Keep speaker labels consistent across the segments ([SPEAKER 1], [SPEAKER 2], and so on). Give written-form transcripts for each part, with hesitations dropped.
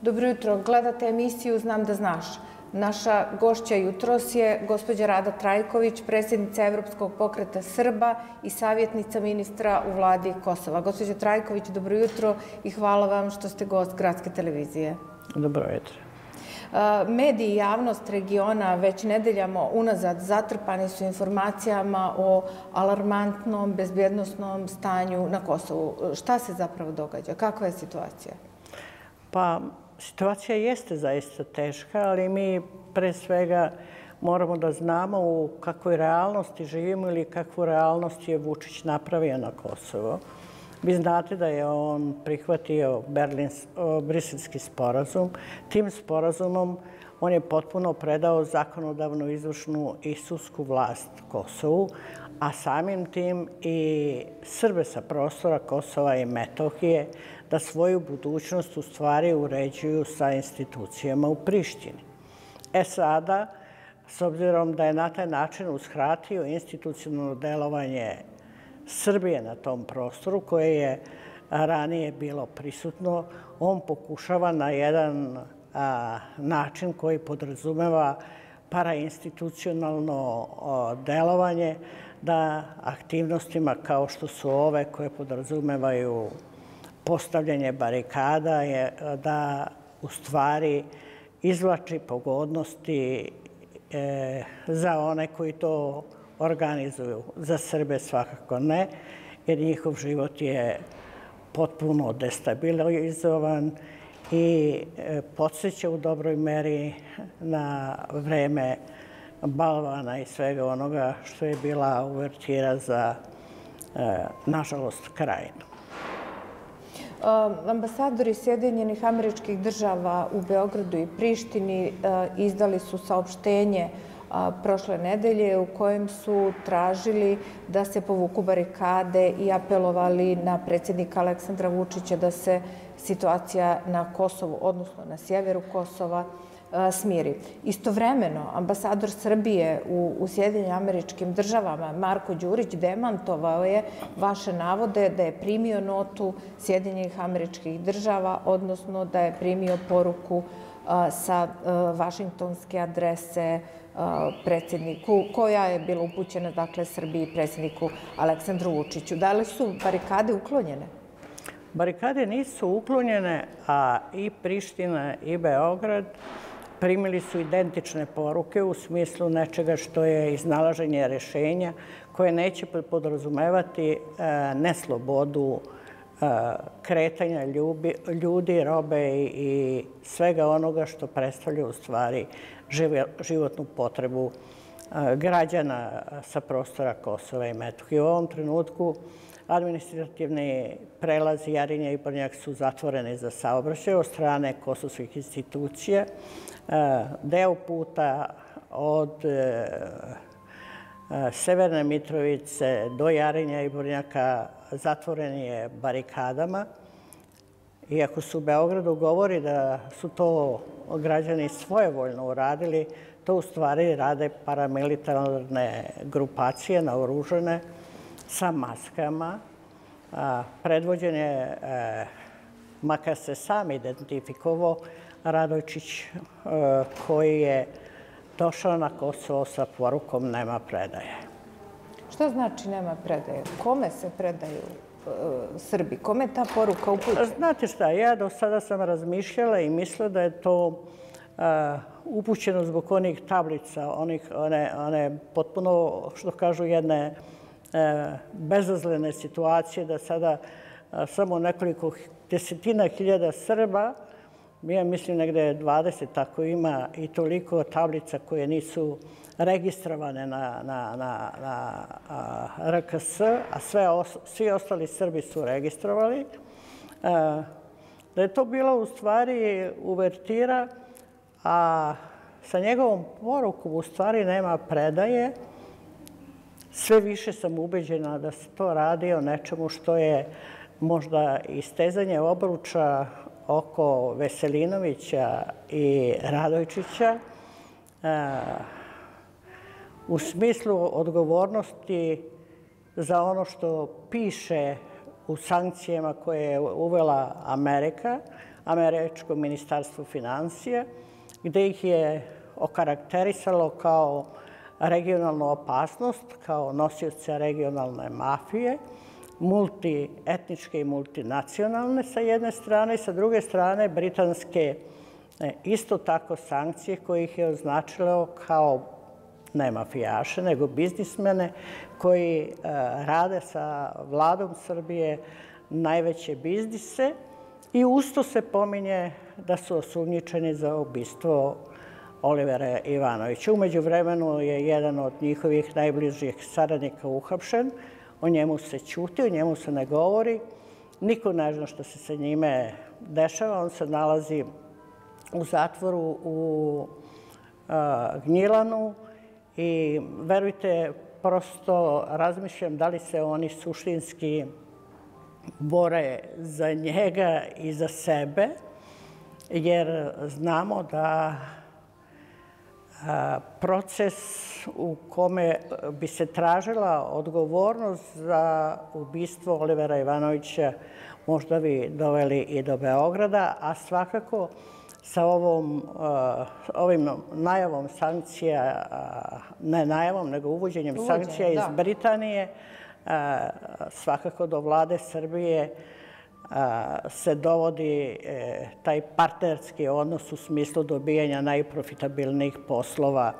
[SPEAKER 1] Dobro jutro. Gledate emisiju Znam da znaš. Naša gošća jutros je gospođa Rada Trajković, predsjednica Evropskog pokreta Srba i savjetnica ministra u vladi Kosova. Gospođa Trajković, dobro jutro i hvala vam što ste gost Gradske televizije.
[SPEAKER 2] Dobro jutro.
[SPEAKER 1] Mediji i javnost regiona već nedeljama unazad zatrpani su informacijama o alarmantnom bezbjednosnom stanju na Kosovu. Šta se zapravo događa? Kakva je situacija?
[SPEAKER 2] Pa, situacija jeste zaista teška, ali mi pre svega moramo da znamo u kakvoj realnosti živimo ili kakvu realnost je Vučić napravio na Kosovo. Vi znate da je on prihvatio Briselski sporazum. Tim sporazumom on je potpuno predao zakonodavnu, izvršnu i sudsku vlast Kosovu, a samim tim i Srbe sa prostora Kosova i Metohije da svoju budućnost u stvari uređuju sa institucijama u Prištini. Sada, s obzirom da je na taj način uskratio institucionalno delovanje Srbije na tom prostoru koje je ranije bilo prisutno, on pokušava na jedan način koji podrazumeva parainstitucionalno delovanje da aktivnostima kao što su ove koje podrazumevaju postavljanje barikada je da u stvari izvlači pogodnosti za one koji to organizuju. Za Srbe svakako ne, jer njihov život je potpuno destabilizovan i podsjeća u dobroj meri na vreme balvana i svega onoga što je bila uvertira za, nažalost, Krajinu.
[SPEAKER 1] Ambasadori Sjedinjenih Američkih Država u Beogradu i Prištini izdali su saopštenje prošle nedelje u kojem su tražili da se povuku barikade i apelovali na predsjednika Aleksandra Vučića da se situacija na Kosovu, odnosno na sjeveru Kosova, smiri. Istovremeno, ambasador Srbije u Sjedinjenim Američkim Državama, Marko Đurić, demantovao je vaše navode da je primio notu Sjedinjenih Američkih Država, odnosno da je primio poruku sa vašingtonske adrese predsjedniku, koja je bila upućena, dakle, Srbiji i predsjedniku Aleksandru Vučiću. Da li su barikade uklonjene?
[SPEAKER 2] Barikade nisu uklonjene, a i Priština i Beograd primili su identične poruke u smislu nečega što je iznalaženje rešenja koje neće podrazumevati neslobodu kretanja ljudi, robe i svega onoga što predstavlja u stvari životnu potrebu građana sa prostora Kosova i Metohije. U ovom trenutku administrativni prelazi Jarinje i Brnjak su zatvoreni za saobraćaj od strane kosovskih institucija. Deo puta od Severne Mitrovice do Jarinja i Brnjaka zatvoren je barikadama. Iako su u Beogradu govori da su to građani svojevoljno uradili, to u stvari rade paramilitarne grupacije naoružane sa maskama. Predvođen je, makar se sam identifikovao, Radojčić, koji je došao na Kosovo sa porukom nema predaje.
[SPEAKER 1] Šta znači nema predaje? Kome se predaju Srbi? Kome je ta poruka upućena?
[SPEAKER 2] Znate šta, ja do sada sam razmišljala i mislila da je to upućeno zbog onih tablica, one potpuno, što kažu, jedne bezazlene situacije da sada samo nekoliko desetina hiljada Srba, ja mislim negde 20 tako ima i toliko tablica koje nisu registrovane na RKS, a svi ostali Srbi su registrovali, da je to bila u stvari uvertira, a sa njegovom porukom u stvari nema predaje. Sve više sam ubeđena da se to radi o nečemu što je možda istezanje obruča oko Veselinovića i Radojčića u smislu odgovornosti za ono što piše u sankcijama koje je uvela Amerika, američko ministarstvo financija, gde ih je okarakterisalo kao regionalnu opasnost, kao nosioca regionalne mafije, multietničke i multinacionalne sa jedne strane, sa druge strane britanske isto tako sankcije koje ih je označilo kao ne mafijaše, nego biznismene koji rade sa vladom Srbije najveće biznise i usto se pominje da su osumnjičeni za ubistvo Olivera Ivanovića. Umeđu vremenu je jedan od njihovih najbližih saradnika uhapšen, o njemu se ćuti, o njemu se ne govori, niko ne zna što se sa njime dešava, on se nalazi u zatvoru u Gnjilanu i verujte, prosto razmišljam da li se oni suštinski bore za njega i za sebe, jer znamo da proces u kome bi se tražila odgovornost za ubistvo Olivera Ivanovića možda bi doveli i do Beograda, a svakako sa ovim najavom sankcija, ne najavom, nego uvođenjem sankcija iz Britanije, svakako do vlade Srbije se dovodi taj partnerski odnos u smislu dobijanja najprofitabilnijih poslova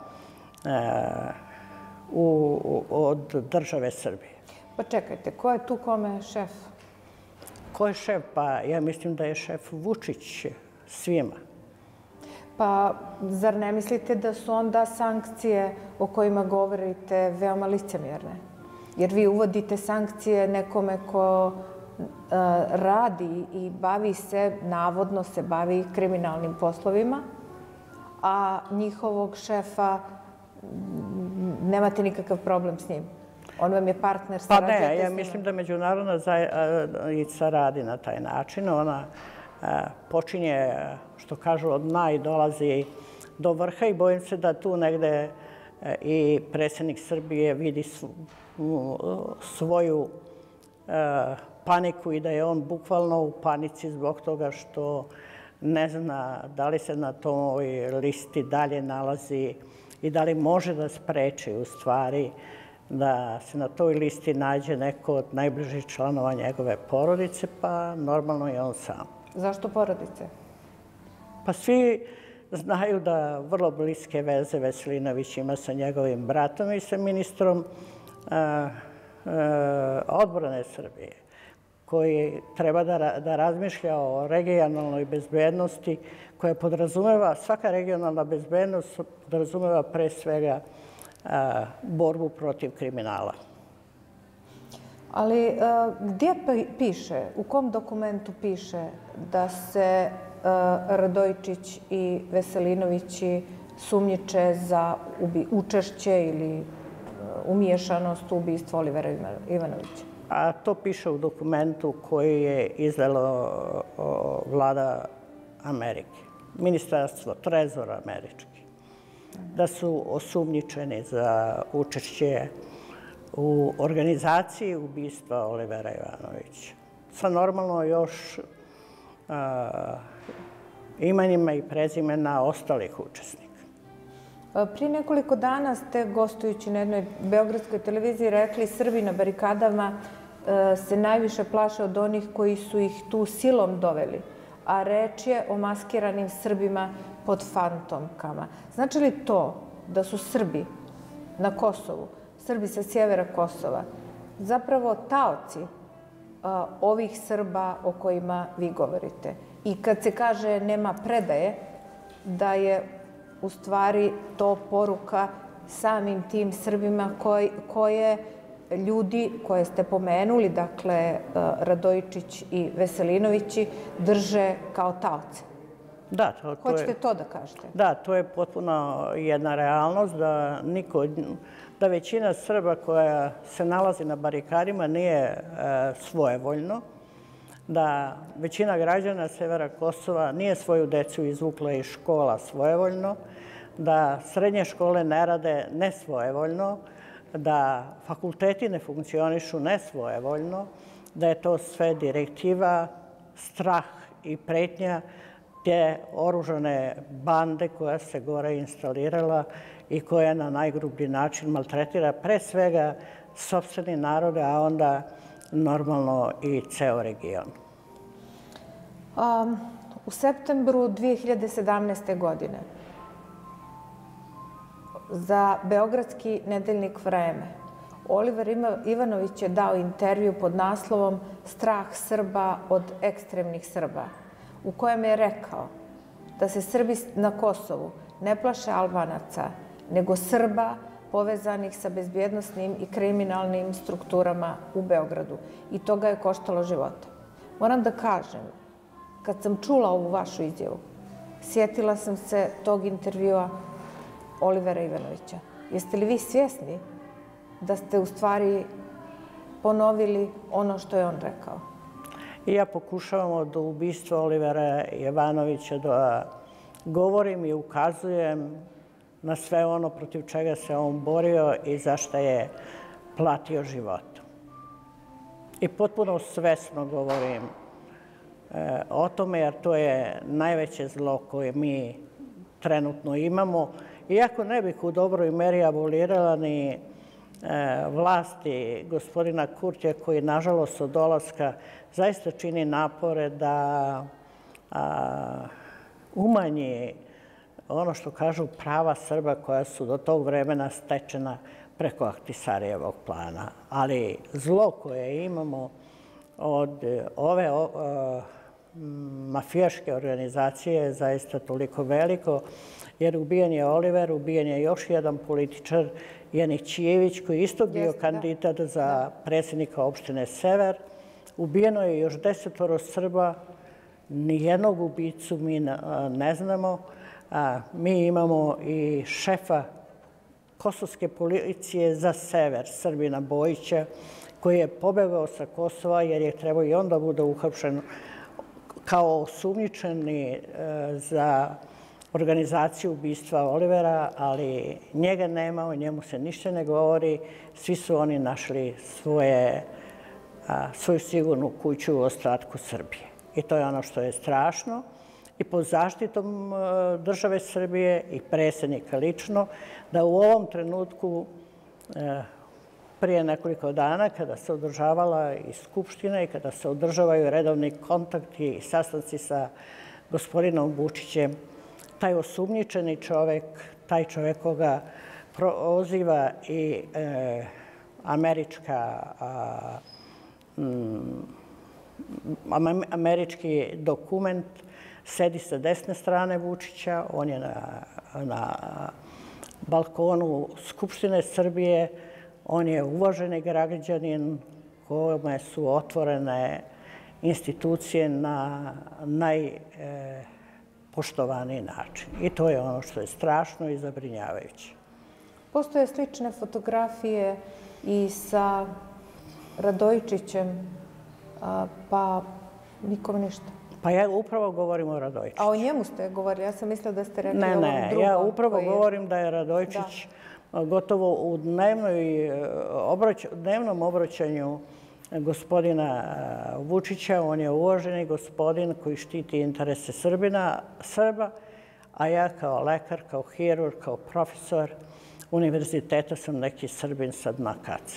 [SPEAKER 2] od države Srbije.
[SPEAKER 1] Pa čekajte, ko je tu kome šef?
[SPEAKER 2] Ko je šef? Pa ja mislim da je šef Vučić svima.
[SPEAKER 1] Pa zar ne mislite da su onda sankcije o kojima govorite veoma licemjerne? Jer vi uvodite sankcije nekome ko radi i bavi se, navodno se bavi kriminalnim poslovima, a njihovog šefa nemate nikakav problem s njim. On vam je partner, sarađujete s njim.
[SPEAKER 2] Pa ne, ja mislim da međunarodna zajednica radi na taj način. Ona počinje, što kažu, od dna i dolazi do vrha i bojim se da tu negde i predsjednik Srbije vidi svoju paniku i da je on bukvalno u panici zbog toga što ne zna da li se na toj listi dalje nalazi i da li može da spreči u stvari da se na toj listi nađe neko od najbližih članova njegove porodice, pa normalno je on sam.
[SPEAKER 1] Zašto porodice?
[SPEAKER 2] Pa svi znaju da vrlo bliske veze Veselinović ima sa njegovim bratom i sa ministrom odbrane Srbije, koji treba da razmišlja o regionalnoj bezbednosti koja podrazumeva, svaka regionalna bezbednost podrazumeva pre svega borbu protiv kriminala.
[SPEAKER 1] Ali gdje piše, u kom dokumentu piše da se Radojičić i Veselinovići sumnjiče za učešće ili umiješanost u ubistvo Olivera Ivanovića?
[SPEAKER 2] A to piše u dokumentu koji je izdala vlada Amerike, ministarstvo, trezor američki, da su osumnjičeni za učešće u organizaciji ubistva Olivera Ivanovića. Sa normalno još imenima i prezimena ostalih učesnika.
[SPEAKER 1] Prije nekoliko dana ste, gostujući na jednoj beogradskoj televiziji, rekli Srbi na barikadama se najviše plaše od onih koji su ih tu silom doveli, a reč je o maskiranim Srbima pod fantomkama. Znači li to da su Srbi na Kosovu, Srbi sa sjevera Kosova, zapravo taoci ovih Srba o kojima vi govorite? I kad se kaže nema predaje, da je u stvari to poruka samim tim Srbima koje ljudi koje ste pomenuli, dakle Radojičić i Veselinovići, drže kao taoce.
[SPEAKER 2] Da,
[SPEAKER 1] hoćete to da kažete?
[SPEAKER 2] Da, to je potpuno jedna realnost da većina Srba koja se nalazi na barikadima nije svojevoljno, da većina građana severa Kosova nije svoju decu izvukla iz škola svojevoljno, da srednje škole ne rade nesvojevoljno, da fakulteti ne funkcionišu nesvojevoljno, da je to sve direktiva, strah i pretnja te oružane bande koja se gore instalirala i koja na najgrublji način maltretira pre svega sopstveni narode, a onda normalno i ceo region.
[SPEAKER 1] U septembru 2017. godine za beogradski nedeljnik Vreme Oliver Ivanović je dao intervju pod naslovom Strah Srba od ekstremnih Srba, u kojem je rekao da se Srbi na Kosovu ne plaše Albanaca, nego Srba povezanih sa bezbjednosnim i kriminalnim strukturama u Beogradu. I to ga je koštalo života. Moram da kažem, kad sam čula ovu vašu izjavu, sjetila sam se tog intervjua Olivera Ivanovića. Jeste li vi svjesni da ste u stvari ponovili ono što je on rekao?
[SPEAKER 2] I ja pokušavam od ubistva Olivera Ivanovića da govorim i ukazujem na sve ono protiv čega se on borio i zašto je platio životom. I potpuno svesno govorim o tome, jer to je najveće zlo koje mi trenutno imamo. Iako ne bih u dobroj meri abolirala ni vlasti gospodina Kurtija, koji, nažalost, od dolaska zaista čini napore da umanji ono što kažu prava Srba koja su do tog vremena stečena preko Ahtisarijevog plana. Ali zlo koje imamo od ove mafijaške organizacije je zaista toliko veliko, jer ubijen je Oliver, ubijen je još jedan političar, Janićijević, koji je isto bio kandidat za predsjednika opštine Sever. Ubijeno je još 10 Srba, nijednog ubicu mi ne znamo. Mi imamo i šefa kosovske policije za Sever, Srbina Bojića, koji je pobegao sa Kosova jer je trebao i on da bude uhapšen kao osumnjičeni za organizaciju ubistva Olivera, ali njega nema, o njemu se ništa ne govori. Svi su oni našli svoju sigurnu kuću u ostatku Srbije. I to je ono što je strašno. I pod zaštitom države Srbije i predsjednika lično, da u ovom trenutku, prije nekoliko dana, kada se održavala i Skupština i kada se održavaju redovni kontakti i sastanci sa gospodinom Vučićem, taj osumnjičeni čovek, taj čovek koga proziva i američki dokument, sedi sa desne strane Vučića, on je na balkonu Skupštine Srbije, on je uvaženi građanin kome su otvorene institucije na najpoštovaniji način. I to je ono što je strašno i zabrinjavajuće.
[SPEAKER 1] Postoje slične fotografije i sa Radojičićem, pa nikom ništa.
[SPEAKER 2] Pa ja upravo govorim o Radojičiću.
[SPEAKER 1] A o njemu ste govorili? Ja sam mislila da ste rekli o ovom drugom.
[SPEAKER 2] Ne, ja upravo govorim da je Radojičić gotovo u dnevnom obraćanju gospodina Vučića. On je uvaženi gospodin koji štiti interese Srba, a ja kao lekar, kao hirurg, kao profesor univerziteta sam neki Srbin sa dna kace.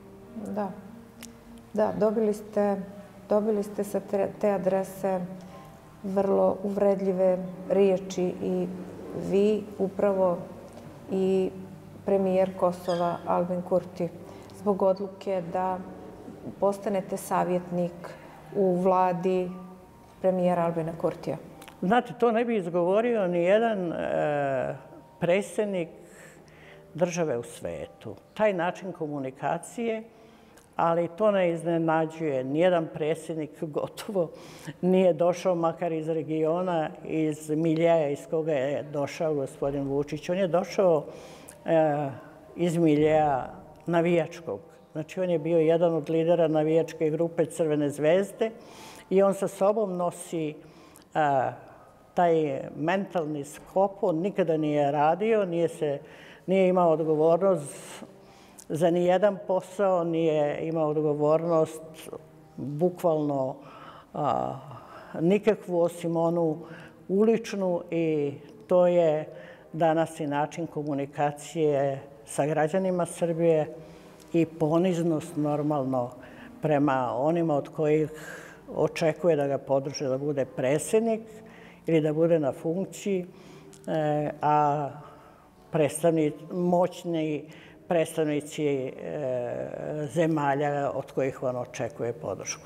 [SPEAKER 1] Da, dobili ste sa te adrese vrlo uvredljive riječi i vi upravo i premijer Kosova Albin Kurti zbog odluke da postanete savjetnik u vladi premijera Albina Kurtija.
[SPEAKER 2] Znate, to ne bi izgovorio ni jedan predsjednik države u svetu. Taj način komunikacije, ali to ne iznenađuje. Nijedan predsjednik gotovo nije došao, makar iz regiona, iz miljeja iz koga je došao gospodin Vučić. On je došao iz miljeja navijačkog. Znači, on je bio jedan od lidera navijačke grupe Crvene zvezde i on sa sobom nosi taj mentalni sklop. On nikada nije radio, nije imao odgovornost za nijedan posao, nije imao odgovornost bukvalno nikakvu osim onu uličnu i to je danas i način komunikacije sa građanima Srbije i poniznost normalno prema onima od kojih očekuje da ga podrže da bude predsjednik ili da bude na funkciji, a moćni predstavnici zemalja od kojih on očekuje podršku.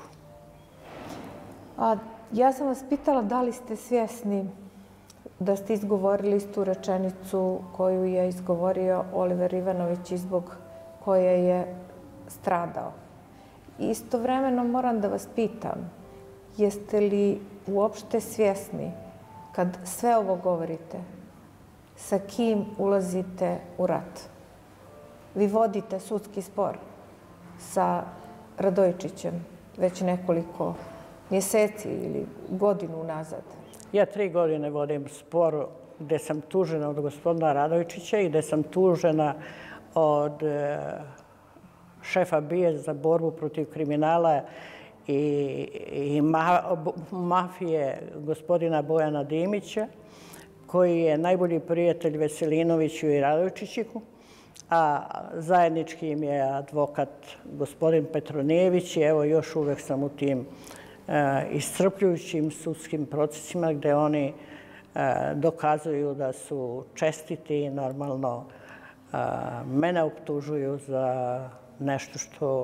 [SPEAKER 1] Ja sam vas pitala da li ste svjesni da ste izgovorili istu rečenicu koju je izgovorio Oliver Ivanović i zbog koje je stradao. Istovremeno moram da vas pitam, jeste li uopšte svjesni kad sve ovo govorite, sa kim ulazite u rat? Vi vodite sudski spor sa Radojičićem već nekoliko mjeseci ili godinu nazad.
[SPEAKER 2] Ja 3 godine vodim spor gde sam tužena od gospodina Radojičića i gde sam tužena od šefa BIA za borbu protiv kriminala i mafije gospodina Bojana Dimića, koji je najbolji prijatelj Veselinoviću i Radojičiću, a zajednički im je advokat gospodin Petronijević i evo još uvek sam u tim iscrpljujućim sudskim procesima gde oni dokazuju da su čestiti i normalno mene optužuju za nešto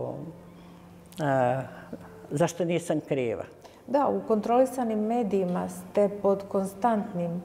[SPEAKER 2] za što nisam kriva.
[SPEAKER 1] Da, u kontrolisanim medijima ste pod konstantnim,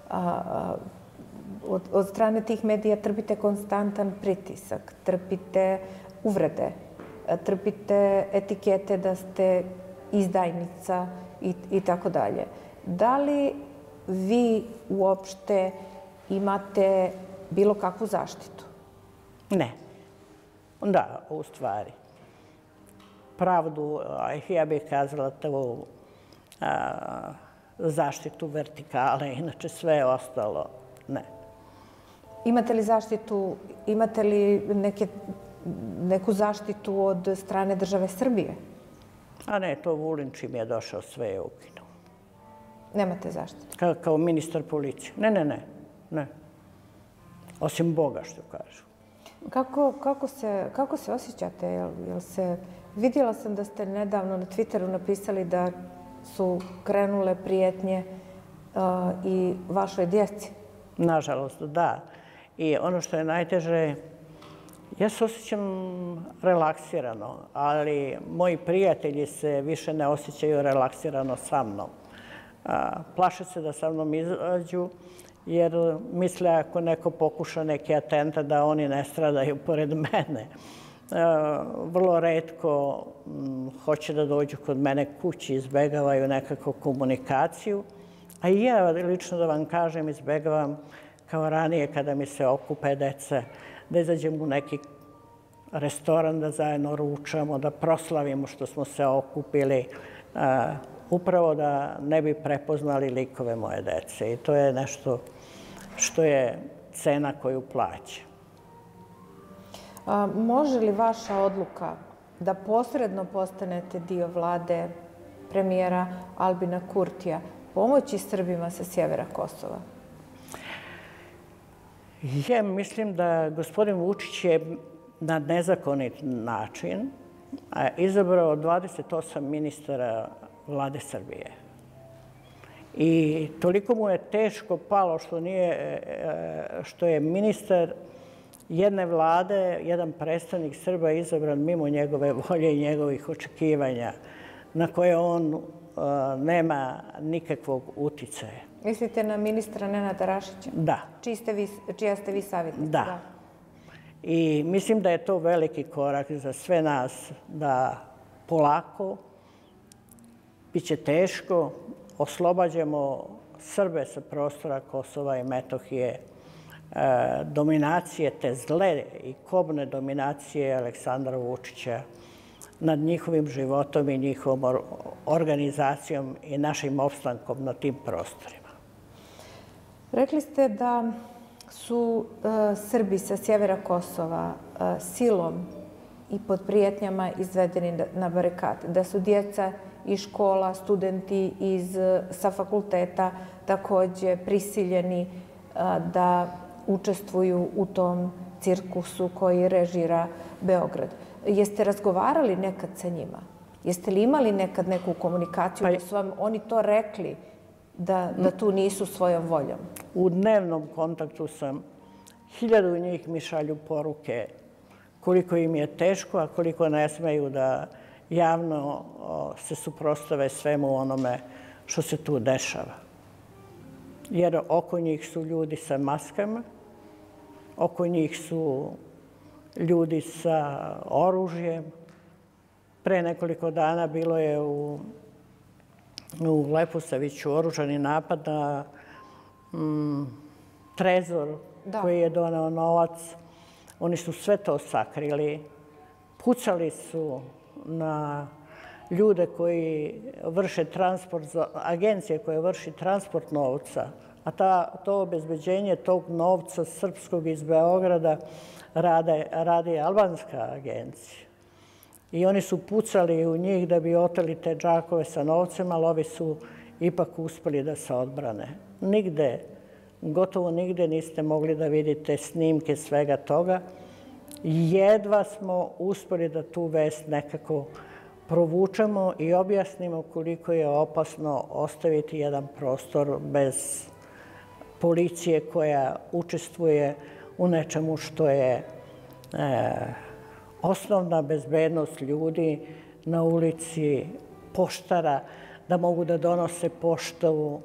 [SPEAKER 1] od strane tih medija trpite konstantan pritisak, trpite uvrede, trpite etikete da ste izdajnica i tako dalje. Da li vi uopšte imate bilo kakvu zaštitu?
[SPEAKER 2] Ne. Da, u stvari. Pravdu, ja bih kazala tu zaštitu vertikale, inače sve ostalo ne.
[SPEAKER 1] Imate li zaštitu, imate li neku zaštitu od strane države Srbije?
[SPEAKER 2] A ne, to Vulin čim je došao sve je ukinuo.
[SPEAKER 1] Nemate zaštitu?
[SPEAKER 2] Kao ministar policije. Ne. Osim Boga, što kažu.
[SPEAKER 1] Kako se osjećate? Vidjela sam da ste nedavno na Twitteru napisali da su krenule prijetnje i vašoj djeci.
[SPEAKER 2] Nažalost, da. I ono što je najteže, ja se osjećam relaksirano, ali moji prijatelji se više ne osjećaju relaksirano sa mnom. Plaše se da sa mnom izađu, jer misle ako neko pokuša neki atentat da oni ne stradaju pored mene. Vrlo retko hoće da dođu kod mene kući, izbegavaju nekako komunikaciju. A i ja, lično da vam kažem, izbegavam kao ranije kada mi se okupe deca, da izađem u neki restoran, da zajedno ručamo, da proslavimo što smo se okupili, upravo da ne bi prepoznali likove moje dece. I to je nešto što je cena koju plaća.
[SPEAKER 1] Može li vaša odluka da posredno postanete dio vlade premijera Albina Kurtija pomoći Srbima sa sjevera Kosova?
[SPEAKER 2] Ja mislim da gospodin Vučić je na nezakonit način izabrao 28 ministara vlade Srbije. I toliko mu je teško palo što je ministar jedne vlade, jedan predstavnik Srba izabran mimo njegove volje i njegovih očekivanja, na koje on nema nikakvog uticaja.
[SPEAKER 1] Mislite na ministra Nenada Rašića?
[SPEAKER 2] Da.
[SPEAKER 1] Čija ste vi savjetnica?
[SPEAKER 2] Da. I mislim da je to veliki korak za sve nas, da polako, bit će teško, oslobađamo Srbe sa prostora Kosova i Metohije, dominacije, te zle i kobne dominacije Aleksandra Vučića nad njihovim životom i njihovom organizacijom i našim opstankom na tim prostorima.
[SPEAKER 1] Rekli ste da su Srbi sa sjevera Kosova silom i pod prijetnjama izvedeni na barikade, da su djeca iz škola, studenti sa fakulteta takođe prisiljeni da učestvuju u tom cirkusu koji režira Beograd. Jeste razgovarali nekad sa njima? Jeste li imali nekad neku komunikaciju da su vam oni to rekli da tu nisu svojom voljom?
[SPEAKER 2] U dnevnom kontaktu sam. 1000 njih mi šalju poruke koliko im je teško, a koliko ne smeju da javno se suprotstave svemu onome što se tu dešava. Jer oko njih su ljudi sa maskama, oko njih su ljudi sa oružjem. Pre nekoliko dana bilo je u Leposaviću oružani napad na trezor koji je doneo novac. Oni su sve to sakrili. Pucali su na ljude koji vrše transport, agencije koje vrši transport novca, a to obezbeđenje tog novca srpskog iz Beograda radi albanska agencija. I oni su pucali u njih da bi oteli te džakove sa novcem, ali ovi su ipak uspeli da se odbrane. Nigde, gotovo nigde niste mogli da vidite snimke svega toga. Jedva smo uspeli da tu vest nekako provučemo i objasnimo koliko je opasno ostaviti jedan prostor bez policije koja učestvuje u nečemu što je osnovna bezbednost ljudi na ulici, poštara, da mogu da donose poštavu,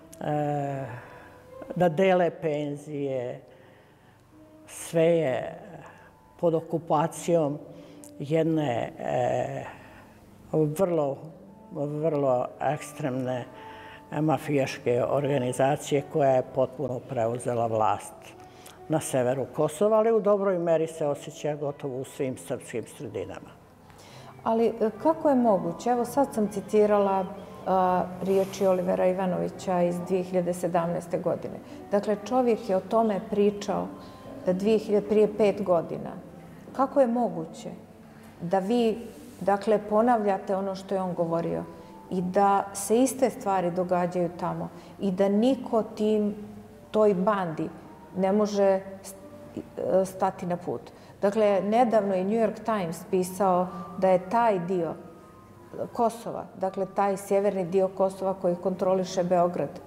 [SPEAKER 2] da dele penzije. Sve je pod okupacijom jedne vrlo ekstremne mafijaške organizacije koja je potpuno preuzela vlast na severu Kosova, ali u dobroj meri se osjeća gotovo u svim srpskim sredinama.
[SPEAKER 1] Ali kako je moguće? Evo sad sam citirala riječi Olivera Ivanovića iz 2017. godine. Dakle, čovjek je o tome pričao prije 5 godina. Kako je moguće da vi, dakle, ponavljate ono što je on govorio i da se iste stvari događaju tamo i da niko toj bandi ne može stati na put? Dakle, nedavno je New York Times pisao da je taj dio Kosova, dakle, taj sjeverni dio Kosova koji kontroliše Beograd,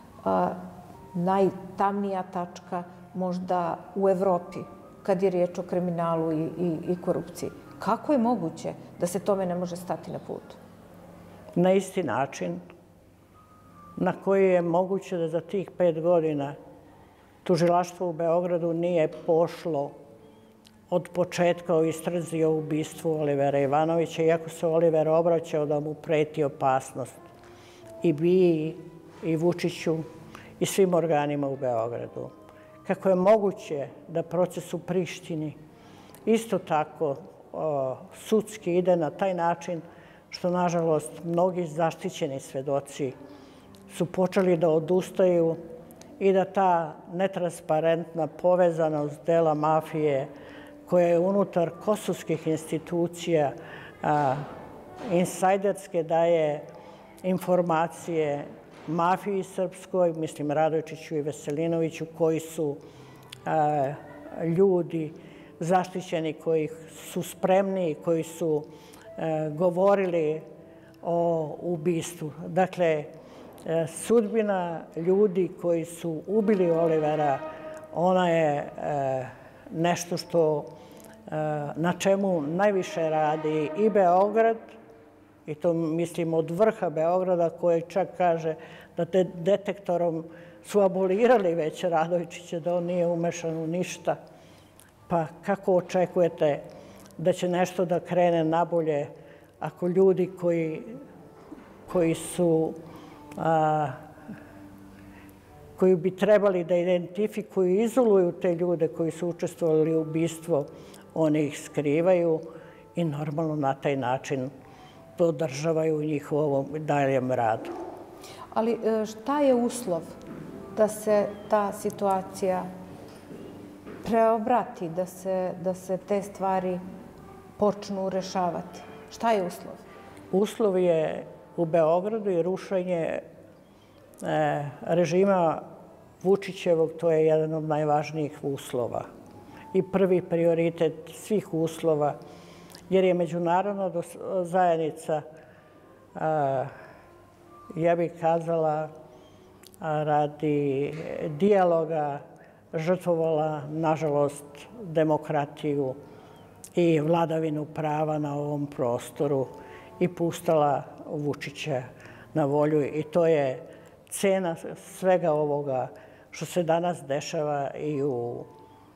[SPEAKER 1] najtamnija tačka možda u Evropi kad je riječ o kriminalu i korupciji. Kako je moguće da se tome ne može stati na put?
[SPEAKER 2] Na isti način na koji je moguće da za tih 5 godina tužilaštvo u Beogradu nije pošlo od početka o istrazi o ubistvu Olivera Ivanovića, iako se Oliver obraćao da mu preti opasnost i BIA i Vučiću i svim organima u Beogradu. Kako je moguće da proces u Prištini isto tako sudski ide na taj način što, nažalost, mnogi zaštićeni svedoci su počeli da odustaju i da ta netransparentna povezanost dela mafije koja je unutar kosovskih institucija insajderske daje informacije mafiji srpskoj, mislim Radojčiću i Veselinoviću, koji su ljudi zaštićeni, koji su spremni, koji su govorili o ubistvu. Dakle, sudbina ljudi koji su ubili Olivera, ona je nešto na čemu najviše radi i Beograd, i to mislim od vrha Beograda, koji čak kaže da detektorom su abolirali već Radojčića, da on nije umešan u ništa. Pa kako očekujete da će nešto da krene nabolje ako ljudi koji bi trebali da identifikuju i izoluju te ljude koji su učestvovali u ubistvu, oni ih skrivaju i normalno na taj način podržavaju njihovom daljem radu.
[SPEAKER 1] Ali šta je uslov da se ta situacija preobrati, da se te stvari počnu rešavati? Šta je uslov?
[SPEAKER 2] Uslov je u Beogradu i rušenje režima Vučićevog, to je jedan od najvažnijih uslova i prvi prioritet svih uslova, jer je međunarodna zajednica, ja bih kazala, radi dijaloga žrtvovala, nažalost, demokratiju i vladavinu prava na ovom prostoru i pustala Vučića na volju. I to je cena svega ovoga što se danas dešava i u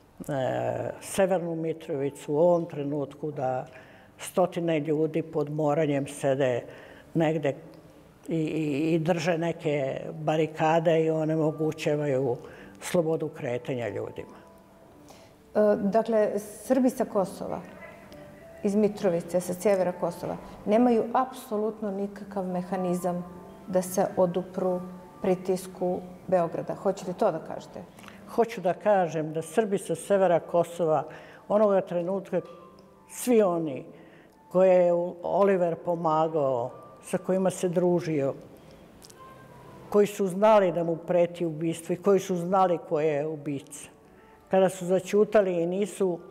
[SPEAKER 2] Severnu Mitrovicu u ovom trenutku, da stotine ljudi pod moranjem sede negde i drže neke barikade i onemogućavaju slobodu kretanja ljudima.
[SPEAKER 1] Dakle, Srbi sa Kosova, iz Mitrovice, sa sjevera Kosova, nemaju apsolutno nikakav mehanizam da se odupru pritisku Beograda. Hoćete to da kažete?
[SPEAKER 2] Hoću da kažem da Srbi sa severa Kosova onoga trenutka, svi oni koje je Oliver pomagao, sa kojima se družio, koji su znali da mu preti ubistvo i koji su znali ko je ubica, kada su zaćutali i nisu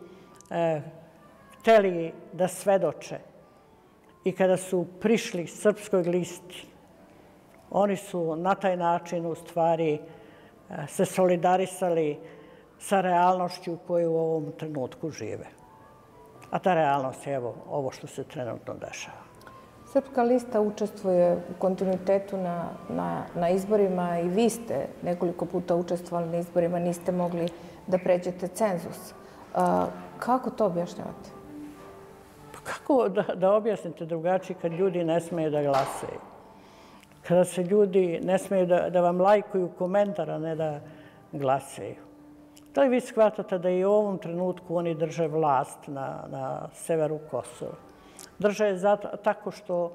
[SPEAKER 2] hteli da svedoče i kada su prišli Srpskoj listi, oni su na taj način u stvari se solidarisali sa realnošću koju u ovom trenutku žive. A ta realnost je evo ovo što se trenutno dešava.
[SPEAKER 1] Srpska lista učestvuje u kontinuitetu na izborima i vi ste nekoliko puta učestvovali na izborima, niste mogli da pređete cenzus. Kako to objašnjavate?
[SPEAKER 2] Kako da objasnite drugačije kad ljudi ne smeju da glasaju? Kada se ljudi ne smeju da vam lajkuju komentar, a ne da glasaju. Da li vi shvatate da i u ovom trenutku oni drže vlast na severu Kosova? Drže je tako što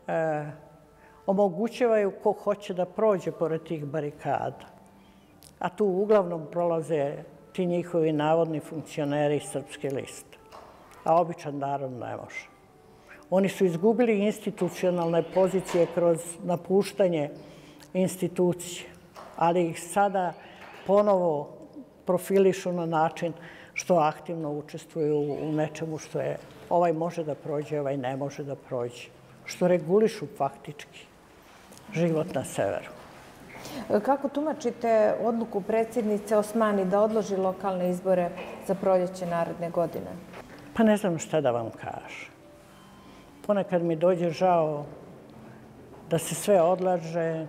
[SPEAKER 2] omogućavaju ko hoće da prođe pored tih barikada. A tu uglavnom prolaze ti njihovi navodni funkcioneri Srpske liste. A običan narod ne može. Oni su izgubili institucionalne pozicije kroz napuštanje institucije, ali ih sada ponovo profilišu na način što aktivno učestvuju u nečemu što je ovaj može da prođe, ovaj ne može da prođe, što regulišu faktički život na severu.
[SPEAKER 1] Kako tumačite odluku predsjednice Osmani da odloži lokalne izbore za proljeće naredne godine?
[SPEAKER 2] Pa ne znam šta da vam kažem. Ponekad mi dođe žao da se sve odlaže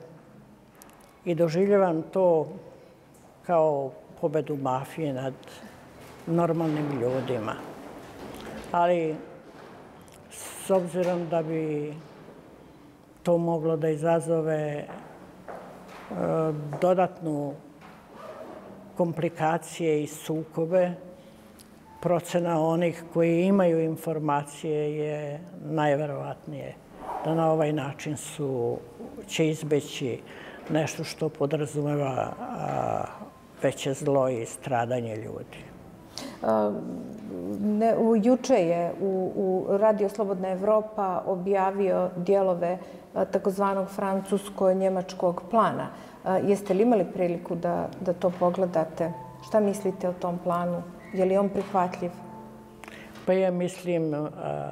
[SPEAKER 2] i doživljavam to kao pobedu mafije nad normalnim ljudima. Ali s obzirom da bi to moglo da izazove dodatnu komplikacije i sukobe, procena onih koji imaju informacije je najverovatnije da na ovaj način će izbeći nešto što podrazumeva veće zlo i stradanje ljudi.
[SPEAKER 1] Juče je u Radio Slobodna Evropa objavio dijelove takozvanog francusko-njemačkog plana. Jeste li imali priliku da to pogledate? Šta mislite o tom planu? Je li on prihvatljiv?
[SPEAKER 2] Pa ja mislim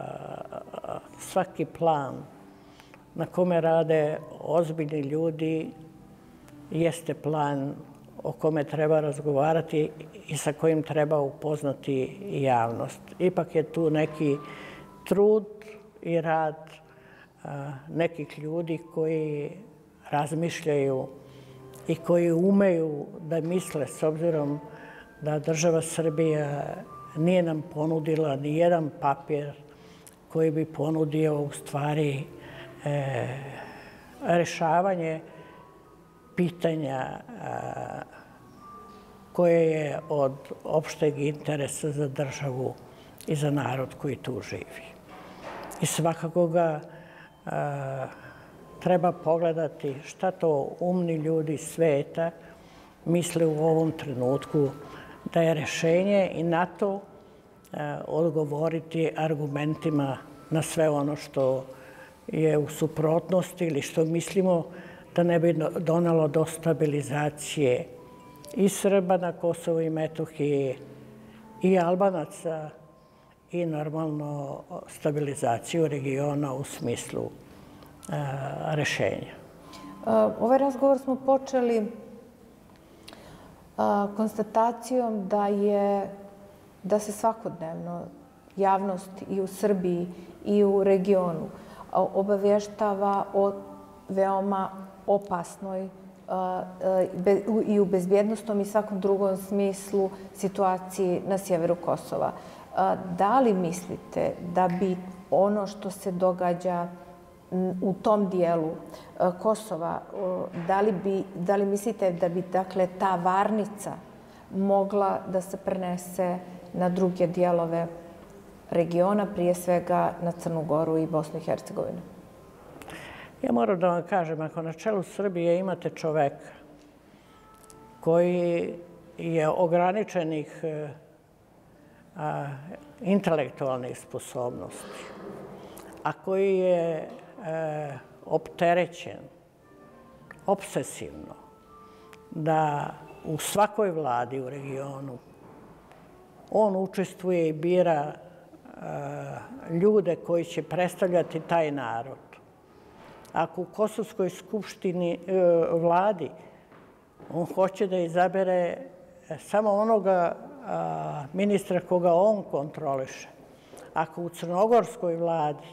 [SPEAKER 2] svaki plan na kome rade ozbiljni ljudi jeste plan o kome treba razgovarati i sa kojim treba upoznati javnost. Ipak je tu neki trud i rad nekih ljudi koji razmišljaju i koji umeju da misle, s obzirom da država Srbija nije nam ponudila ni jedan papir koji bi ponudio u stvari rešavanje pitanja koje je od opšteg interesa za državu i za narod koji tu živi. I svakako ga treba pogledati šta to umni ljudi sveta misle u ovom trenutku da je rešenje i na to odgovoriti argumentima na sve ono što je u suprotnosti ili što mislimo da ne bi donalo do stabilizacije i Srba na Kosovu i Metohiji i Albanaca i normalno stabilizaciju regiona u smislu rešenja.
[SPEAKER 1] Ovaj razgovor smo počeli konstatacijom da se svakodnevno javnost i u Srbiji i u regionu obavještava o veoma opasnoj i u bezbjednostnom i svakom drugom smislu situaciji na sjeveru Kosova. Da li mislite da bi ono što se događa u tom dijelu Kosova, da li mislite da bi dakle ta varnica mogla da se prenese na druge dijelove regiona, prije svega na Crnu Goru i Bosnu i Hercegovinu?
[SPEAKER 2] Ja moram da vam kažem, ako na čelu Srbije imate čoveka koji je ograničenih intelektualnih sposobnosti, a koji je opterećen obsesivno da u svakoj vladi u regionu on učestvuje i bira ljude koji će predstavljati taj narod. Ako u Kosovskoj skupštini vladi on hoće da izabere samo onoga ministra koga on kontroliše, ako u crnogorskoj vladi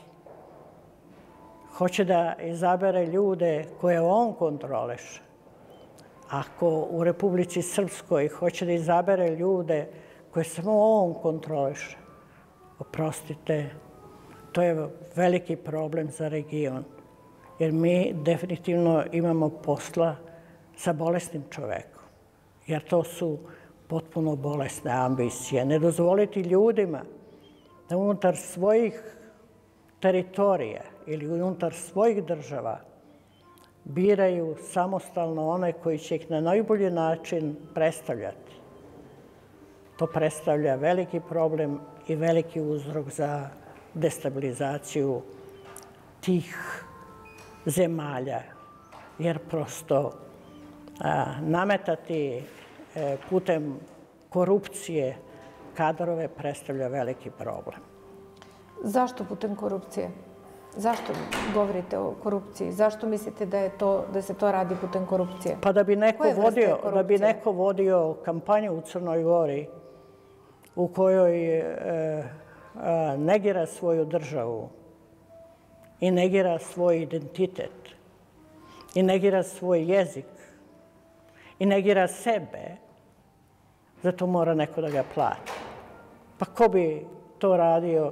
[SPEAKER 2] hoće da izabere ljude koje on kontroliše, ako u Republici Srpskoj hoće da izabere ljude koje samo on kontroliše, oprostite, to je veliki problem za region. Jer mi definitivno imamo posla sa bolesnim čovekom. Jer to su potpuno bolesne ambicije. Ne dozvoliti ljudima da unutar svojih teritorija ili unutar svojih država biraju samostalno one koji će ih na najbolji način predstavljati. To predstavlja veliki problem i veliki uzrok za destabilizaciju tih zemalja, jer prosto nametati putem korupcije kadrove predstavlja veliki problem.
[SPEAKER 1] Zašto putem korupcije? Zašto govorite o korupciji? Zašto mislite da se to radi putem korupcije?
[SPEAKER 2] Pa da bi neko vodio kampanju u Crnoj Gori u kojoj negira svoju državu i negira svoj identitet i negira svoj jezik i negira sebe, zato mora neko da ga plati. Pa ko bi to radio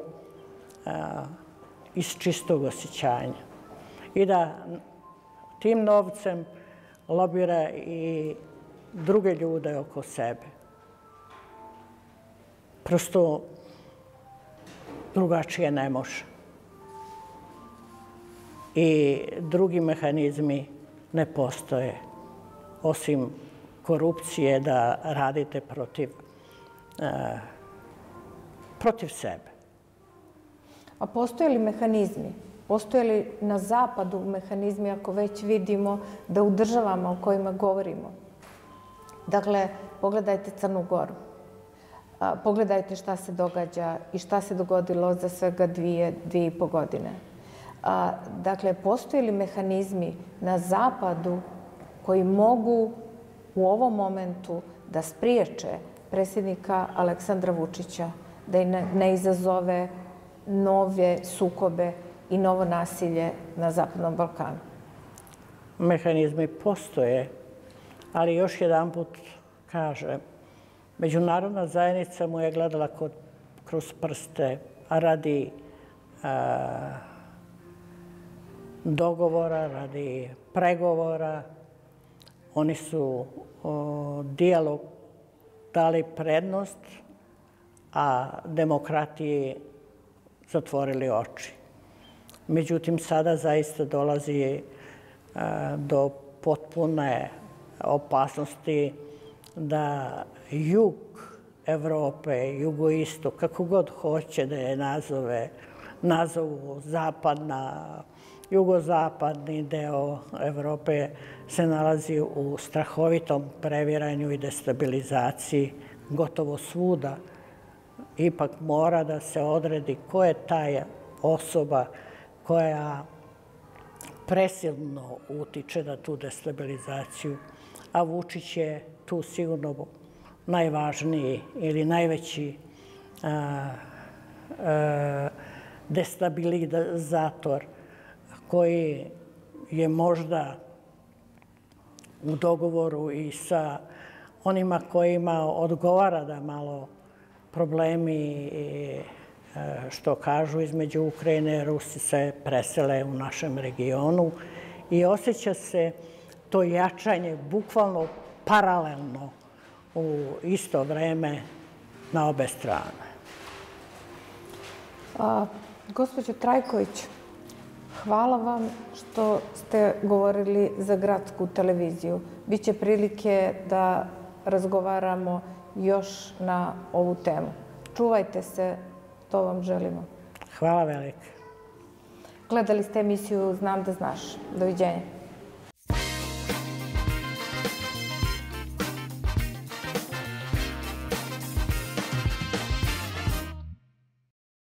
[SPEAKER 2] iz čistog osjećanja? I da tim novcem lobira i druge ljude oko sebe. Prosto drugačije ne može. I drugi mehanizmi ne postoje, osim korupcije da radite protiv sebe.
[SPEAKER 1] A postoje li mehanizmi? Postoje li na zapadu mehanizmi ako već vidimo da u državama o kojima govorimo? Dakle, pogledajte Crnu Goru. Pogledajte šta se događa i šta se dogodilo za svega 2,5 godine. Dakle, postoje li mehanizmi na zapadu koji mogu u ovom momentu da spriječe predsjednika Aleksandra Vučića da ne izazove nove sukobe i novo nasilje na Zapadnom Balkanu?
[SPEAKER 2] Mehanizmi postoje, ali još jedanput kažem, međunarodna zajednica mu je gledala kroz prste radi dogovora, radi pregovora. Oni su dijalog dali prednost, a demokratiji zatvorili oči. Međutim, sada zaista dolazi do potpune opasnosti da jug Evrope, jugoistok, kako god hoće da je nazove, nazovu jugozapadni deo Evrope se nalazi u strahovitom previranju i destabilizaciji gotovo svuda. Ipak mora da se odredi ko je ta osoba koja presilno utiče na tu destabilizaciju, a Vučić je tu sigurno najvažniji ili najveći destabilizator koji je možda u dogovoru i sa onima kojima odgovara da malo problemi, što kažu, između Ukrajine i Rusije se presele u našem regionu i osjeća se to jačanje bukvalno paralelno u isto vreme na obe strane.
[SPEAKER 1] Gospođo Trajković, hvala vam što ste govorili za gradsku televiziju. Biće prilike da razgovaramo još na ovu temu. Čuvajte se, to vam želimo.
[SPEAKER 2] Hvala velike.
[SPEAKER 1] Gledali ste emisiju Znam da znaš. Doviđenja.